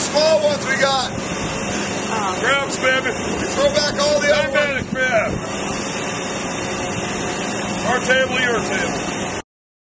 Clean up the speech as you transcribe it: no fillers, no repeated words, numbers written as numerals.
small ones we got. Crabs, baby. Throw back all the other ones. Crab. Our table, your table.